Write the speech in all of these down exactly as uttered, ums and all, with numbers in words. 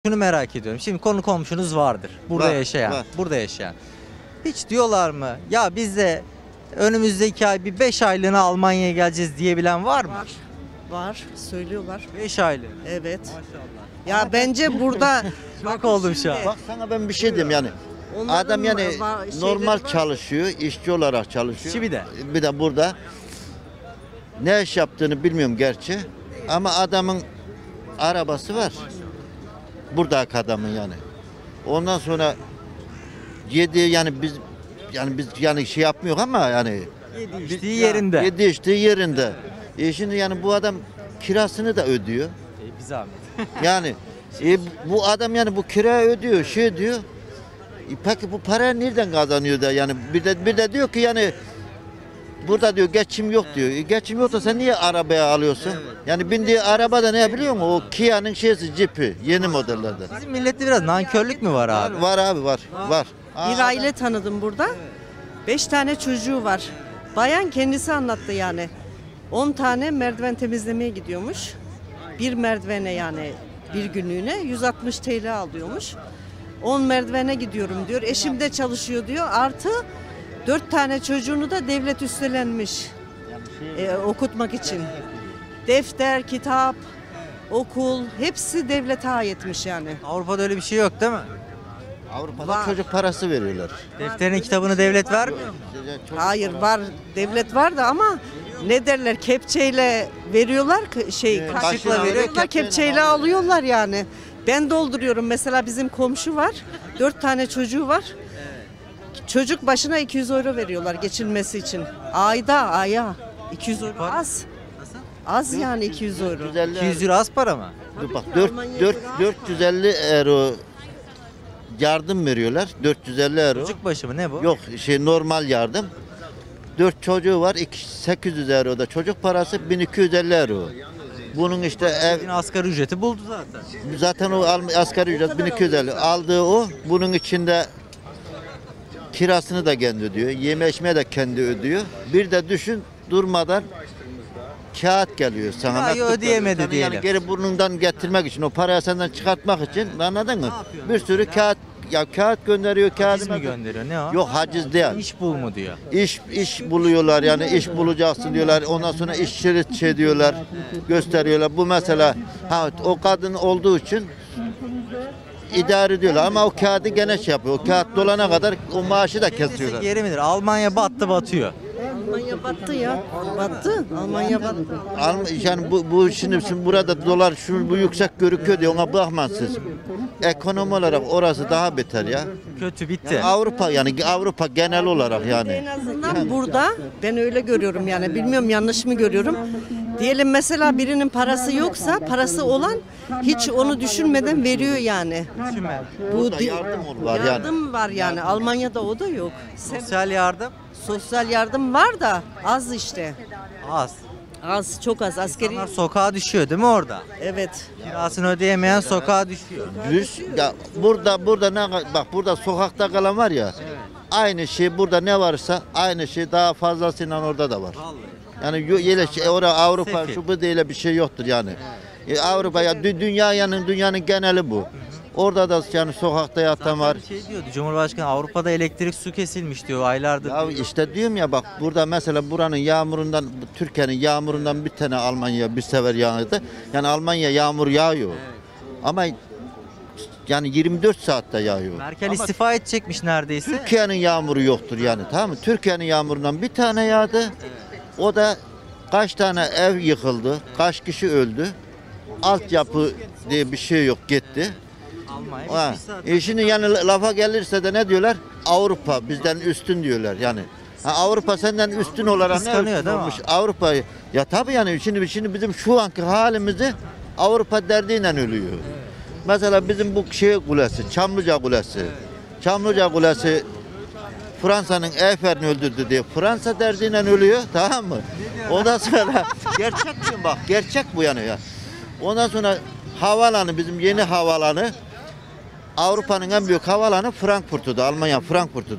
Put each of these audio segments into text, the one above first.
Şunu merak ediyorum. Şimdi konu komşunuz vardır. Burada Var, yaşayan. var. Burada yaşayan. Hiç diyorlar mı? Ya biz de önümüzdeki ay bir beş aylığına Almanya'ya geleceğiz diyebilen var mı? Var. Var. Söylüyorlar. beş aylık. Evet. Maşallah. Ya bence burada Şok oldum şu an. Bak sana ben bir şey diyeyim yani. Onların Adam yani va- şeyleri normal var. çalışıyor, işçi olarak çalışıyor. Şimdi de. Bir de burada ne iş yaptığını bilmiyorum gerçi. Ama adamın arabası var. Buradaki adamın yani. Ondan sonra yedi yani biz yani biz yani şey yapmıyor ama yani İçtiği yerinde. yedi içtiği yerinde. E şimdi yani bu adam kirasını da ödüyor. E, bir zahmet. Yani e, bu adam yani bu kira ödüyor, şey diyor. E, peki bu para nereden kazanıyor da yani bir de bir de diyor ki yani burada diyor geçim yok diyor. E, geçim yok da sen niye arabaya alıyorsun? Yani bindiği araba da ne biliyor musun? O Kia'nın şeysi Jeep'i yeni modellerden. Bizim millette biraz nankörlük mü var abi? Var abi var. Var. bir aile tanıdım burada. Beş tane çocuğu var. Bayan kendisi anlattı yani. On tane merdiven temizlemeye gidiyormuş. Bir merdivene yani bir günlüğüne yüz altmış T L alıyormuş. On merdivene gidiyorum diyor. Eşim de çalışıyor diyor. Artı dört tane çocuğunu da devlet üstlenmiş. e, okutmak için. Defter, kitap, okul hepsi devlete aitmiş yani. Avrupa'da öyle bir şey yok değil mi? Avrupa'da Var. çocuk parası veriyorlar. Defterin kitabını devlet vermiyor mu? Hayır var devlet var da ama ne derler kepçeyle veriyorlar ki şey Evet, kaşıkla kaşıkla veriyorlar veriyor, kepçeyle kepçeyle alıyorlar yani. Ben dolduruyorum mesela bizim komşu var dört tane çocuğu var. Çocuk başına iki yüz euro veriyorlar geçinmesi için. Ayda aya iki yüz euro az. Az yani iki yüz euro. iki yüz euro az para mı? Dur bak dört, dört, dört yüz elli euro yardım veriyorlar. dört yüz elli euro. Çocuk başı mı ne bu? Yok şey normal yardım. dört çocuğu var. iki- sekiz yüz euro da çocuk parası bin iki yüz elli euro. Bunun işte ev Yine asgari ücreti buldu zaten. zaten o al- asgari ücret bin iki yüz elli. Aldığı o. Bunun içinde kirasını da kendi ödüyor. Yeme içmeye de kendi ödüyor. Bir de düşün durmadan kağıt geliyor sana. Kirayı mektup ödeyemedi geliyor. Sana diyelim. Yani geri burnundan getirmek için o parayı senden çıkartmak için anladın mı? Bir sürü kağıt ya kağıt gönderiyor kağıt. Haciz mi gönderiyor ne o? Yok haciz değil. İş bul mu diyor. İş iş buluyorlar yani iş bulacaksın diyorlar. Ondan sonra iş şerit şey diyorlar. Gösteriyorlar. Bu mesela ha o kadın olduğu için idare ediyorlar ama o kağıdı gene şey yapıyor. O kağıt dolana kadar o maaşı da kesiyorlar. Geri midir? Almanya battı batıyor. Almanya battı ya. Battı. Almanya battı. Alm- Yani bu, bu şimdi, şimdi burada dolar şu bu yüksek görüküyor diye ona bakmayın siz. Ekonomi olarak orası daha beter ya. Kötü bitti. Yani Avrupa yani Avrupa genel olarak En yani. azından burada ben öyle görüyorum yani bilmiyorum yanlış mı görüyorum. Diyelim mesela birinin parası yoksa parası olan hiç onu düşünmeden veriyor yani. Düşünme. Bu Burada di- yardım var yani. yardım var yani. Almanya'da o da yok. Sen- Sosyal yardım sosyal yardım var da az işte. az. Az çok az askeri. İnsanlar sokağa düşüyor değil mi orada? Evet. Kirasını ödeyemeyen sokağa düşüyor. Düz, ya burada burada ne bak burada sokakta kalan var ya. Aynı şey burada ne varsa aynı şey daha fazlasıyla orada da var. Yani yo- yine şey, orada Avrupa Sefil. şu bu değil bir şey yoktur yani. E, Avrupa ya dü- dünya yani dünyanın geneli bu. Orada da yani sokakta yatan var. Bir şey diyordu Cumhurbaşkanı Avrupa'da elektrik su kesilmiş diyor aylardır. Ya diyor. işte diyorum ya bak burada mesela buranın yağmurundan bu Türkiye'nin yağmurundan bir tane Almanya bir sefer yağdı. Yani Almanya yağmur yağıyor. Ama yani yirmi dört saatte yağıyor. Merkel Ama istifa edecekmiş neredeyse. Türkiye'nin yağmuru yoktur yani tamam mı? Türkiye'nin yağmurundan bir tane yağdı. O da kaç tane ev yıkıldı, kaç kişi öldü. Altyapı diye bir şey yok gitti. Almanya Ha. bitmiş zaten. E şimdi yani lafa gelirse de ne diyorlar? Avrupa bizden üstün diyorlar yani. Ha, Avrupa senden üstün olarak ne Kıskanıyor üstün değil mi? olmuş? Avrupa ya tabii yani şimdi şimdi bizim şu anki halimizi Avrupa derdiyle ölüyor. Mesela bizim bu şey kulesi, Çamlıca Kulesi. Çamlıca Kulesi Fransa'nın Eyfel'ini öldürdü diye Fransa derdiyle ölüyor tamam mı? Ondan sonra gerçek mi bak gerçek bu yani ya. Ondan sonra havalanı bizim yeni havalanı Avrupa'nın en büyük havalanı Frankfurt'tu, Almanya Frankfurt'tu.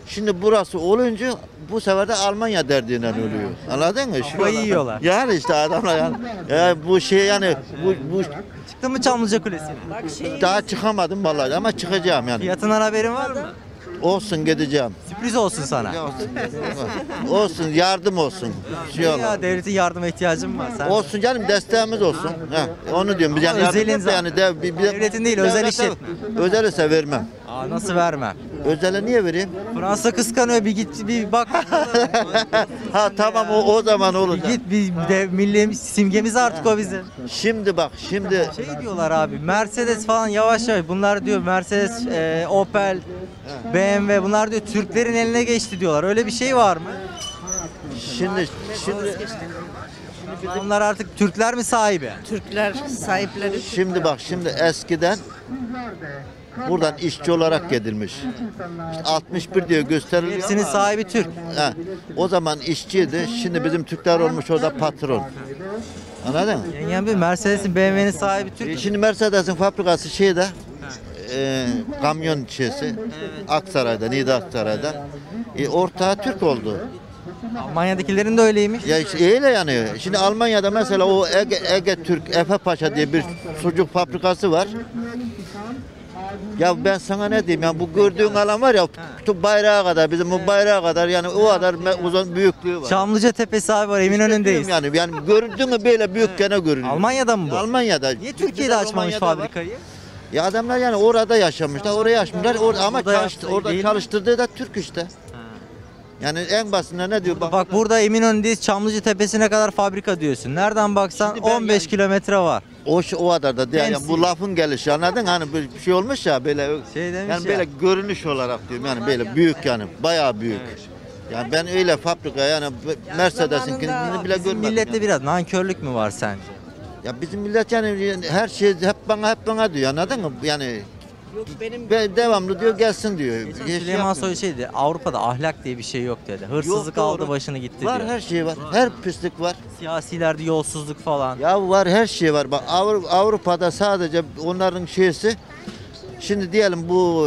Şimdi burası olunca bu sefer de Almanya derdinden ölüyor. Anladın mı? Şu Kafayı yiyorlar. Yani işte adamlar yani, ya bu şey yani bu, bu Çıktın mı Çamlıca Kulesi'ne? daha çıkamadım vallahi ama çıkacağım yani. Fiyatından haberin var mı? Olsun gideceğim. Sürpriz olsun sana. Ya olsun. Olsun yardım olsun. Şey olur. Ya devletin yardıma ihtiyacım var. Sen Olsun canım desteğimiz olsun. Heh, onu diyorum. Biz yani Ama yardım özelin yok da yani de, bir, bir, Devletin değil, özel devlete- işletme. Özel ise vermem. Aa, nasıl vermem? Özele niye vereyim? Fransa kıskanıyor, bir git bir bak. Ha tamam o, o zaman Bir olacak. git bir de milli simgemiz artık o bizim. Şimdi bak şimdi Şey diyorlar abi, Mercedes falan yavaş yavaş, bunlar diyor Mercedes, e, Opel, B M W, bunlar diyor Türklerin eline geçti diyorlar. Öyle bir şey var mı? şimdi şimdi Onlar artık Türkler mi sahibi? Türkler sahipleri. şimdi bak şimdi eskiden buradan işçi olarak gidilmiş. İşte altmış bir diyor gösteriliyor. Hepsinin ama- sahibi Türk. Ha, o zaman işçiydi. Şimdi bizim Türkler olmuş orada patron. Anladın mı? Yengem bir Mercedes'in, B M W'nin sahibi E, Türk. Şimdi Mercedes'in fabrikası şeyde e, kamyon şeysi Aksaray'da, Niğde Aksaray'da. E, ortağı Türk oldu. Almanya'dakilerin de öyleymiş. Ya işte öyle yani. Şimdi Almanya'da mesela o Ege, Ege Türk Efe Paşa diye bir sucuk fabrikası var. Ya ben sana ne diyeyim ya bu gördüğün alan var ya şu bayrağa kadar bizim bu bayrağa kadar yani o kadar me- uzun büyüklüğü var. Çamlıca Tepesi abi var, Eminönü'ndeyiz. Yani yani göründü mü böyle büyük gene görünüyor. Almanya'da mı bu? Almanya'da. Niye Bir Türkiye'de de açmamış Romanya'da var. fabrikayı? Ya adamlar yani orada yaşamışlar, oraya yaşmışlar. Or ama Burada çalıştı, yaptığı orada değil mi? çalıştırdığı da Türk işte. Yani en basitinden ne diyor? Bak, Bak burada Eminönü'ndeyiz, Çamlıca Tepesi'ne kadar fabrika diyorsun. Nereden baksan Şimdi ben on beş yani- kilometre var. o şu- o kadar da değil. Yani Temsil. bu lafın gelişi anladın? Hani bir şey olmuş ya böyle Şey demiş yani ya. böyle görünüş olarak diyorum. Yani böyle büyük yani bayağı büyük. Yani ben öyle fabrika yani Mercedes'inkini bile Bizim görmedim. millette yani. biraz nankörlük mü var sence? Ya bizim millet yani her şey hep bana hep bana diyor anladın mı? Yani Yok benim ben devamlı diyor gelsin diyor. Geçen Hiç Süleyman yapmıyor. Soylu şey dedi, Avrupa'da ahlak diye bir şey yok dedi. Hırsızlık Yok, aldı doğru. başını gitti Var diyor. her şey var. Her pislik var. Siyasilerde yolsuzluk falan. Ya var her şey var. Bak Avru- Avrupa'da sadece onların şeysi şimdi diyelim bu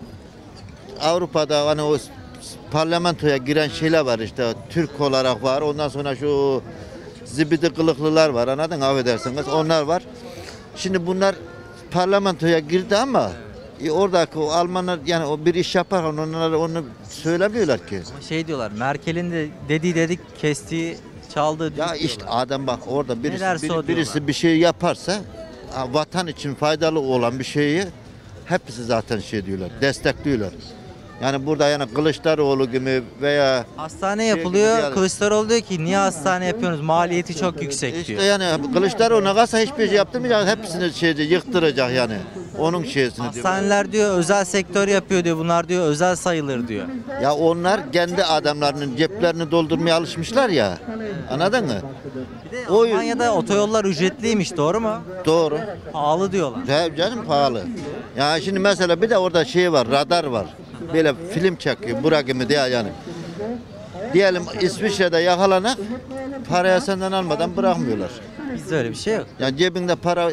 Avrupa'da hani o s- parlamentoya giren şeyler var işte Türk olarak var. Ondan sonra şu zibidi kılıklılar var. Anladın mı? Affedersiniz. Onlar var. Şimdi bunlar parlamentoya girdi ama e, oradaki o Almanlar yani o bir iş yaparken onlar onu söylemiyorlar ki. Ama şey diyorlar, Merkel'in de dediği dedik, kestiği, çaldığı Ya düdük işte diyorlar. adam bak orada birisi, derse biri- o birisi diyorlar. bir şey yaparsa ha, vatan için faydalı olan bir şeyi hepsi zaten şey diyorlar, destekliyorlar. Yani burada yani Kılıçdaroğlu gibi veya Hastane Şey gibi yapılıyor, yani. Kılıçdaroğlu diyor ki niye hastane yapıyorsunuz, maliyeti çok yüksek işte diyor. yani Kılıçdaroğlu'na kalsa hiçbir şey yaptırmayacak, hepsini şeyce yıktıracak yani. Onun şeysini diyor. Hastaneler diyor özel sektör yapıyor diyor, bunlar diyor özel sayılır diyor. Ya onlar kendi adamlarının ceplerini doldurmaya alışmışlar ya. Anladın mı? Bir de O- Almanya'da otoyollar ücretliymiş, doğru mu? Doğru. Pahalı diyorlar. Tabii canım pahalı. Ya şimdi mesela bir de orada şey var, radar var. Böyle film çekiyor, Burak gibi diye yani. Diyelim İsviçre'de yakalanak, parayı senden almadan bırakmıyorlar. Bizde öyle bir şey yok. Yani cebinde para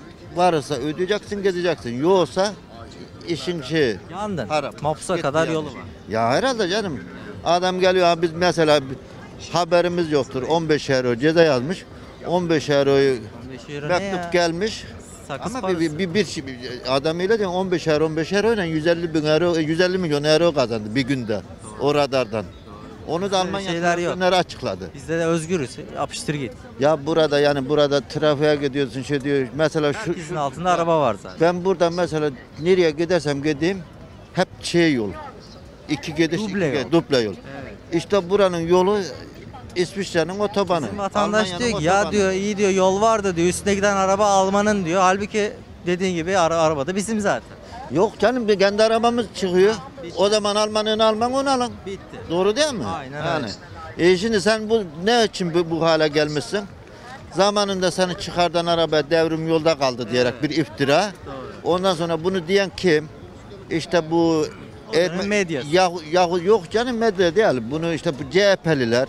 varsa ödeyeceksin, gezeceksin. Yoksa işin şeyi. Yandın. Para. Mahpusa Gitti kadar yani. yolu var. Ya herhalde canım. Adam geliyor abi biz mesela haberimiz yoktur. on beş euro ceza yazmış. on beş euroyu on beş euro ne ya? mektup gelmiş. Sakız Ama parası. bir, bir, bir, şey- adam öyle diyor on beş euro on beş euro ile yüz elli bin euro yüz elli milyon euro kazandı bir günde o radardan. Onu da Öyle Almanya şeyler yok. trafik açıkladı. Bizde de özgürüz. Yapıştır git. Ya burada yani burada trafiğe gidiyorsun şey diyor. Mesela şu, Herkesin şu altında araba var zaten. ben buradan mesela nereye gidersem gideyim hep şey yol. İki gidiş, Duble iki yol. gel- duble yol. İşte buranın yolu İsviçre'nin otobanı. Bizim vatandaş Almanya'nın diyor ki ya otobanı. diyor iyi diyor yol var da diyor üstüne giden araba Alman'ın diyor. Halbuki dediğin gibi ara, araba da bizim zaten. Yok canım bir kendi arabamız çıkıyor. O zaman Alman'ını alman onu alın. Bitti. Doğru değil mi? Aynen yani. öyle. E şimdi sen bu ne için bu, bu hale gelmişsin? Zamanında seni çıkardan araba devrim yolda kaldı diyerek bir iftira. Ondan sonra bunu diyen kim? İşte bu dönemin medyası. Yahu, yahu yok canım medya değil. Bunu işte bu C H P'liler,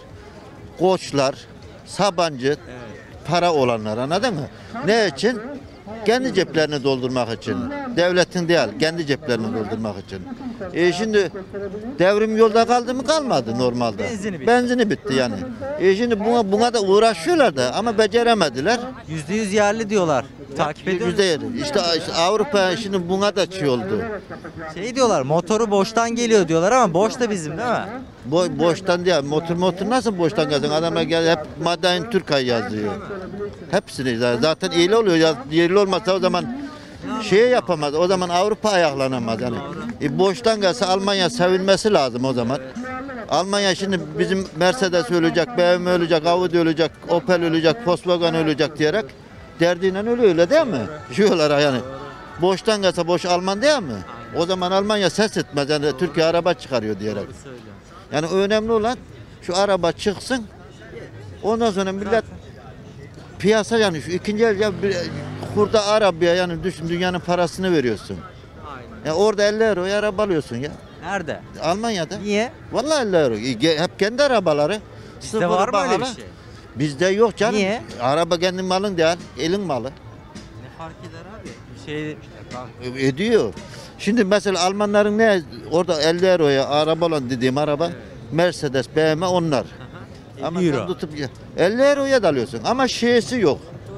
Koçlar, Sabancı para olanlar anladın mı? Ne için? Kendi ceplerini doldurmak için. Devletin değil, kendi ceplerini doldurmak için. E şimdi devrim yolda kaldı mı kalmadı normalde. Benzini bitti. Benzini bitti yani. E şimdi buna, buna da uğraşıyorlar da ama beceremediler. yüzde yüz yerli diyorlar. Takip ediyor musun? Yüzde yedi. İşte, işte Avrupa şimdi buna da çiğ oldu. Şey diyorlar, motoru boştan geliyor diyorlar ama boş da bizim değil mi? Bo boştan değil. Motor motor nasıl boştan gelsin? Adama gel hep Madain Türkay yazıyor. Hepsini zaten iyi oluyor. Ya, yerli olmasa o zaman şey yapamaz. O zaman Avrupa ayaklanamaz yani. E, boştan gelse Almanya sevilmesi lazım o zaman. Almanya şimdi bizim Mercedes ölecek, B M W ölecek, Audi ölecek, Opel ölecek, Volkswagen ölecek diyerek derdiyle ölüyor öyle değil mi? Diyorlar yani. Boştan gelse boş Alman değil mi? O zaman Almanya ses etmez yani Türkiye araba çıkarıyor diyerek. Yani önemli olan şu araba çıksın. Ondan sonra millet piyasa yani şu ikinci el ya bir kurda arabaya yani düşün dünyanın parasını veriyorsun. Ya orada elli euroya araba alıyorsun ya. Nerede? Almanya'da. Niye? Vallahi elli euro. E, Hep kendi arabaları. Bizde Sıfır var mı öyle bir pahalı. şey? Bizde yok canım. Niye? Araba kendi malın değil, elin malı. Ne fark eder abi? Bir şey E, Ediyor. Şimdi mesela Almanların ne orada elli euroya araba olan dediğim araba Mercedes, B M W onlar. Ama elli sen euro. tutup elli euroya da alıyorsun ama şeysi yok.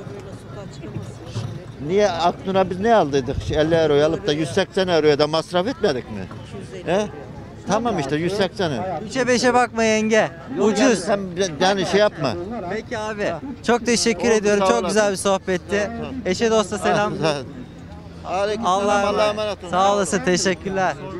Niye aklına biz ne aldıydık? elli euroya alıp da yüz seksen euroya da masraf etmedik mi? He? Tamam işte yüz seksen euro. üçe beşe bakma yenge. Yani Ucuz. sen yani şey yapma. Peki abi. Çok teşekkür Oldu, ediyorum. sağ Çok olasın. güzel bir sohbetti. Eşe dosta selam. Aleyküm Allah'a selam, Allah'a emanet. emanet olun. Sağ olasın. Teşekkürler.